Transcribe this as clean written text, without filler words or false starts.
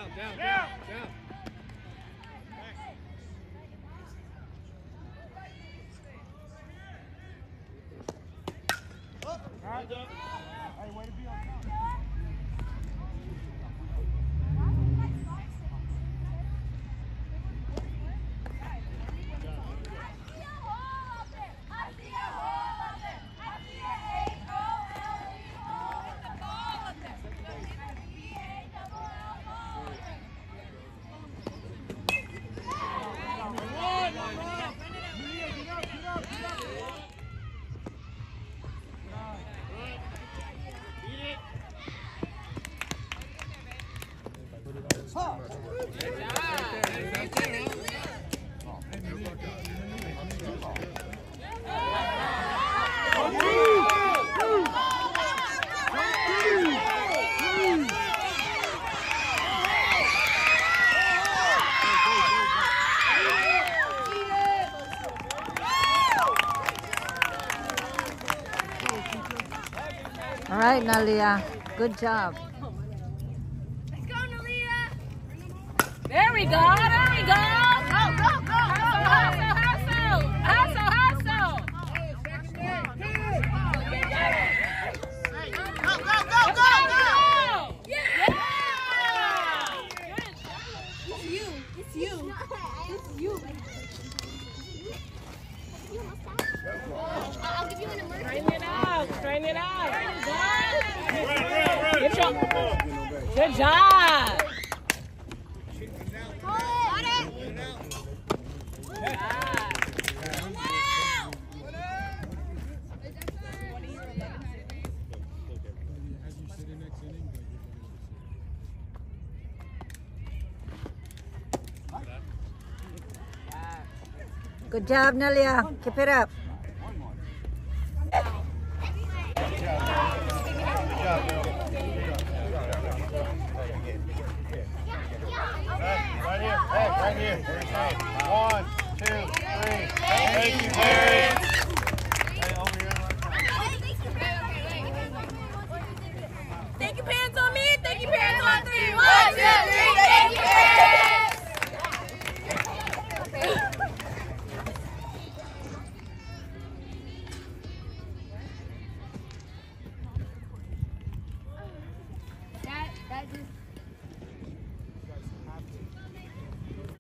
All right, Naleah. Good job. Let's go, Naleah. There we go. There we go. Go, go, go. Hustle, hustle, hustle, hustle. Go, go, go, go, go. Yeah. It's you. It's you. It's you. I'll give you an emergency. Strain it out. Strain it out. Good job. Good job. Got it. Good job, Naleah. Keep it up. Right here. Hey, right here. 1, 2, 3. Thank you.